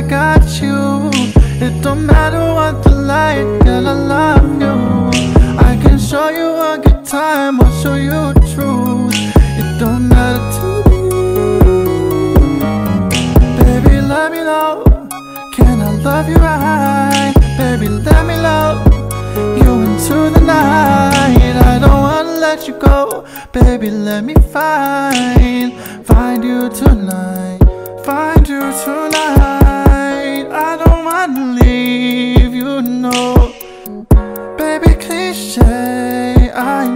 I got you. It don't matter what the light, girl, I love you. I can show you a good time, I'll show you truth. It don't matter to me. Baby, let me know, can I love you right? Baby, let me love you into the night. I don't wanna let you go. Baby, let me find you tonight. Find you tonight. I don't wanna leave, you know. Baby, cliche, I